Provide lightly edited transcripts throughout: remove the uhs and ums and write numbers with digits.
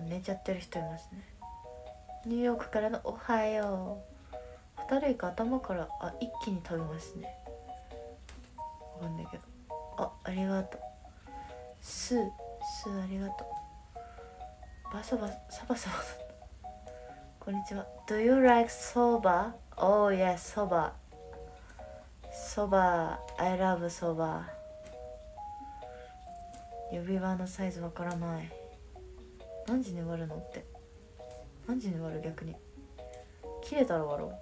寝ちゃってる人いますね。ニューヨークからのおはよう。ホタルイカ頭から一気に食べますね。わかんないけど。ありがとう。スーありがとう。サバサバこんにちは。 Do you like soba? Oh yes, soba. I love soba。 指輪のサイズわからない。何時に割るのって。何時に割る？逆に切れたら割ろう。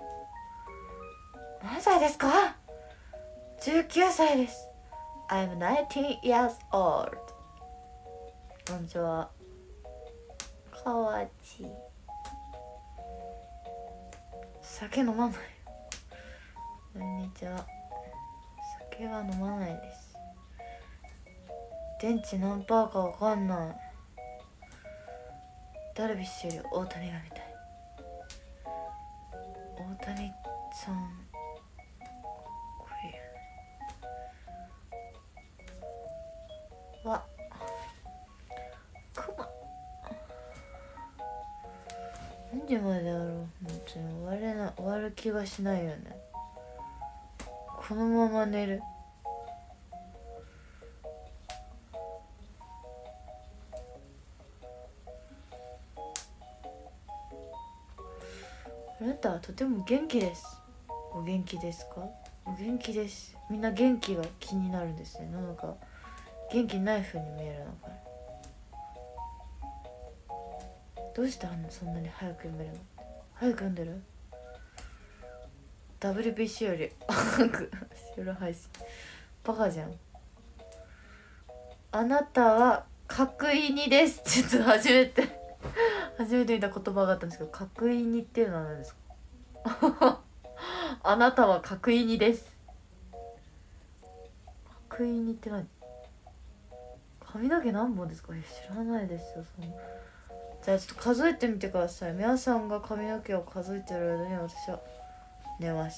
何歳ですか？19歳です。 I'm 19 years old。 こんにちは。かわちい。酒飲まない。こんにちは。酒は飲まないです。電池何パーかわかんない。ダルビッシュより大谷が見たい。大谷さんこれはクマ。何時までだろう。本当に終わる気がしないよね。このまま寝る。あなたはとても元気です。お元気ですか？お元気です。みんな元気が気になるんですね。なんか元気ない風に見えるのかな。どうしてそんなに早く読めるの？早く読んでる？ WBC より早く夜配信。バカじゃん。あなたは角いにです。ちょっと初めて見た言葉があったんですけど、角いにっていうのは何ですか？あなたは角いにです。角いにって何？髪の毛何本ですか？知らないですよ。じゃあちょっと数えてみてください。皆さんが髪の毛を数えてる間に私は寝ます。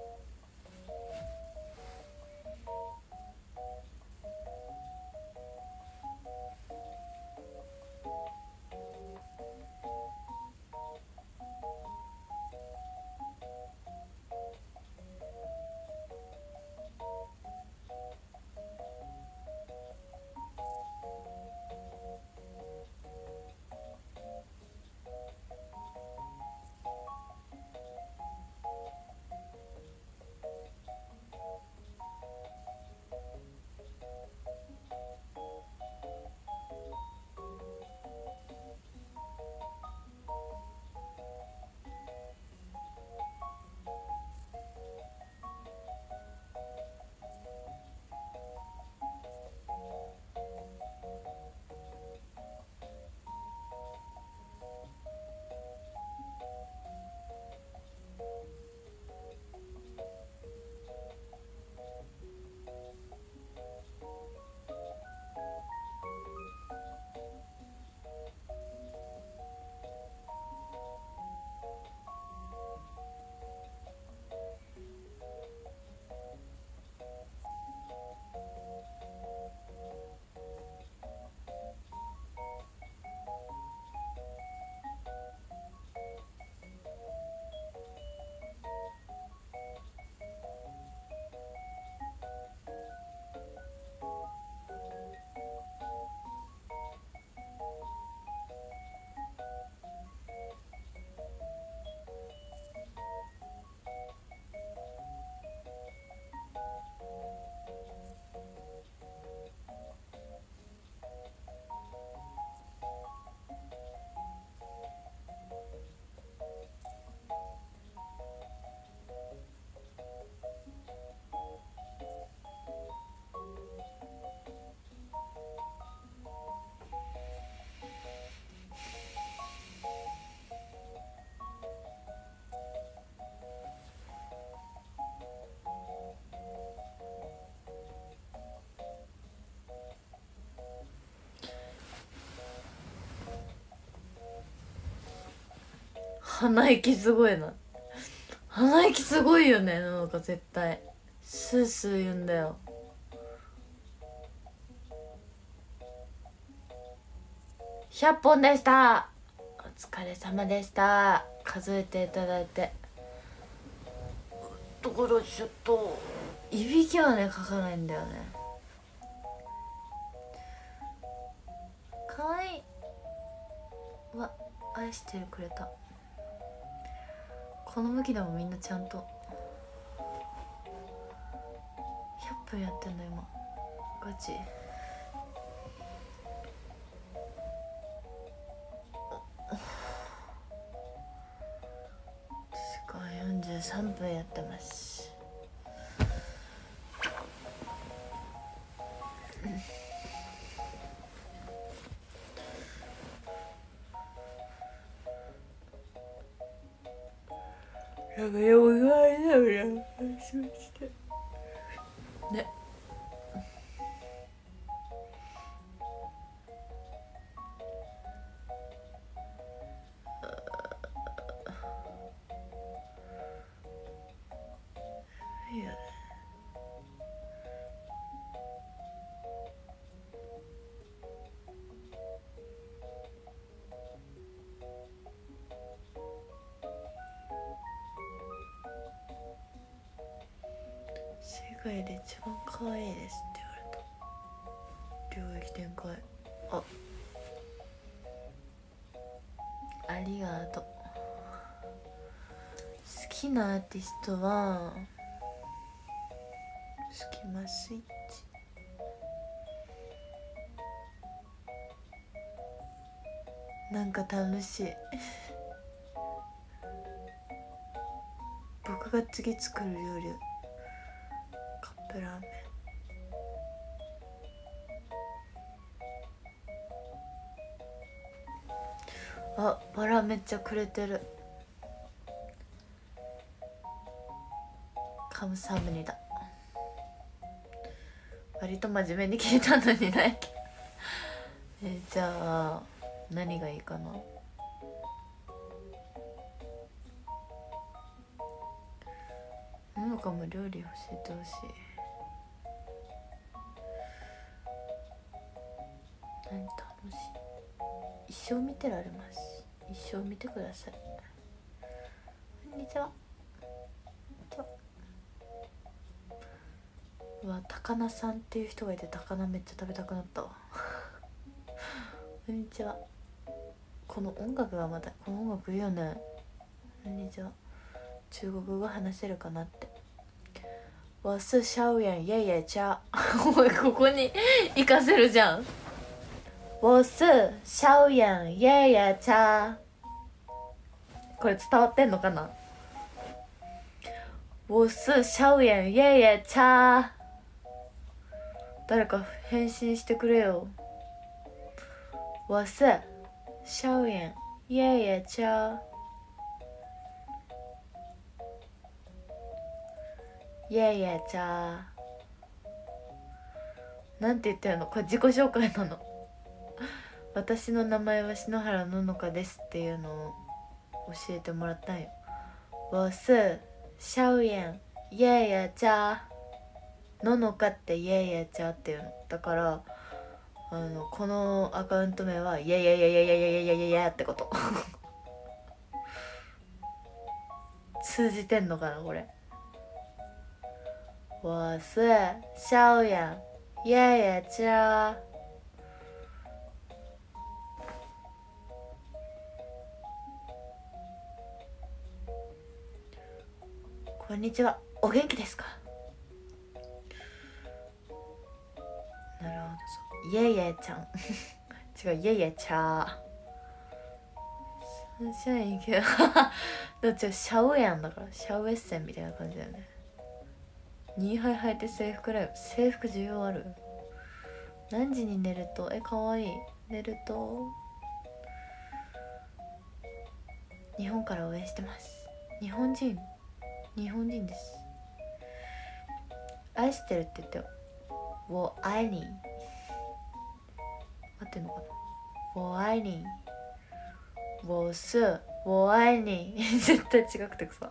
鼻息すごいな。鼻息すごいよね。なんか絶対スースー言うんだよ。 100本でした。お疲れ様でした。数えていただいて。だからちょっといびきはねかかないんだよね。かわいい。わ、愛してるくれた。この向きでもみんなちゃんと100分やってんの今。ガチ。時間43分やってます。なんかよくないだろうな。しましたね。いや世界で一番可愛いですって言われた。領域展開。ありがとう。好きなアーティストはスキマスイッチ。なんか楽しい。僕が次作る料理カップラーメン。あ、バラめっちゃくれてる。カムサムニだ。割と真面目に聞いたのにね。じゃあ何がいいかな。何かも料理教えてほしい。何楽しい。一生見てられます。一生見てください。こんにちは。うわ、高菜さんっていう人がいて、高菜めっちゃ食べたくなったわ。こんにちは。この音楽がまた、この音楽いいよね。こんにちは。中国語話せるかなって。我是小远爷爷家。おい、ここに行かせるじゃん。我是小远爷爷家。これ伝わってんのかな。我是小远爷爷家。誰か返信してくれよ。我是小远爷爷家。爷爷家。なんて言ってるのこれ。自己紹介なの。私の名前は篠原ののかですっていうのを教えてもらったんよ。我是小遠爷爷家。ののかって爷爺ちゃっていうのだから、このアカウント名はイエイエイエイエイエイエイエイエイエイってこと。通じてんのかなこれ。我是小遠爷爺家。こんにちは。お元気ですか。なるほど。そうイエイエイちゃん。違う、イエイエイちゃー。サンシャインいけど。どっちシャウエンだから、シャウエッセンみたいな感じだよね。ニーハイ履いて制服ライブ。制服需要ある。何時に寝るとかわいい。寝ると日本から応援してます。日本人です。愛してるって言ってよ。我愛你。合ってんのかな。我愛你。我是我愛你。絶対違くてさ。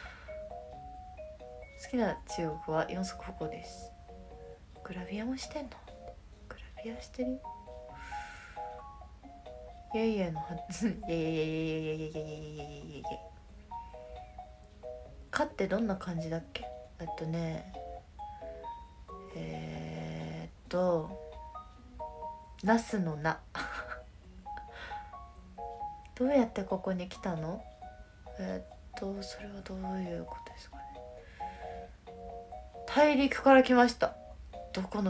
好きな中国は四足歩行です。グラビアもしてんの。グラビアしてるよ。 いやいやのはずいやいやいやいやいやいやいやいやいやいやいやかってどんな感じだっけ。ナスのなどうやってここに来たの。それはどういうことですかね。大陸から来ました。どこの